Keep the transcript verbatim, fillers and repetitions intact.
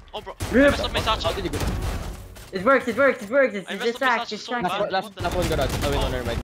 Oh bro, I Rip. messed up my How satchel. did you go? It works, it works, it works. It's I just messed up my sacked, satchel it's so sacked. bad. Last, last, last one garage. Oh, wait, no, never mind.